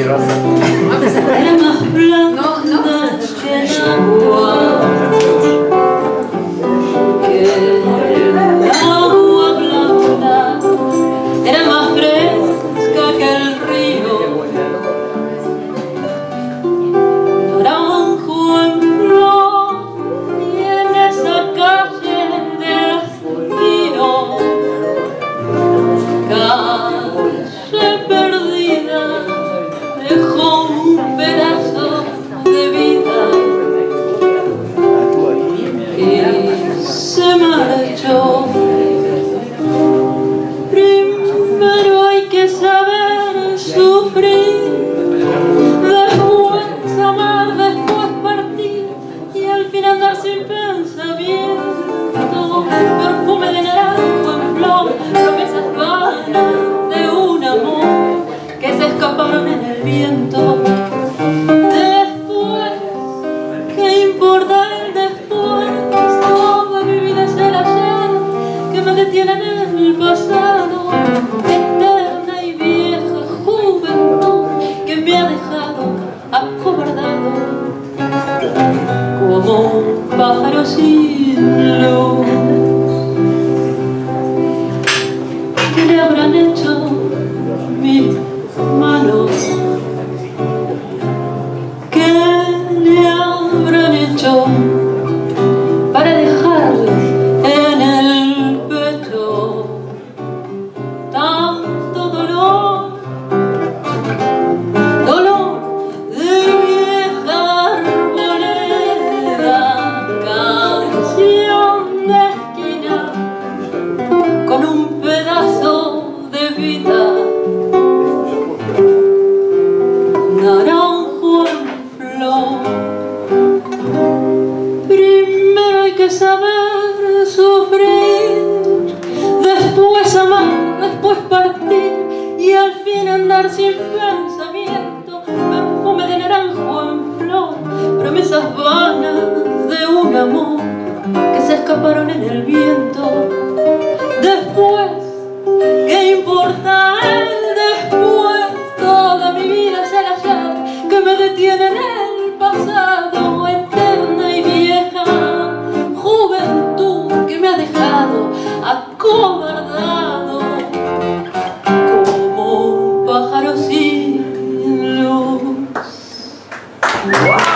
Era más blanda que el agua, blanda. Era más fresca que el río. Naranjo en flor y en esa calle de destino, calle perdida, dejó un pedazo de vida y se marchó. Primero hay que saber sufrir, después amar, después partir y al fin andar sin pensamiento. Perfume de naranjo en flor, promesas vanas de un amor que se escaparon en el viento. Después, ¿qué importa el después? Toda mi vida es el ayer que me detiene en el pasado. Eterna y vieja juventud que me ha dejado acobardado como un pájaro sin luz. ¿Qué le habrán hecho mis manos? ¿Qué le habrán hecho para dejarle en el pecho tanto dolor? Dolor de vieja arboleda, canción de esquina con un pedazo de vida. Naranjo en flor. Primero hay que saber sufrir, después amar, después partir y al fin andar sin pensamiento. Perfume de naranjo en flor, promesas vanas de un amor que se escaparon en el viento. Después, ¿qué importa el después? Toda mi vida es el ayer que me detiene en el pasado. Eterna y vieja juventud que me ha dejado acobardado como un pájaro sin luz.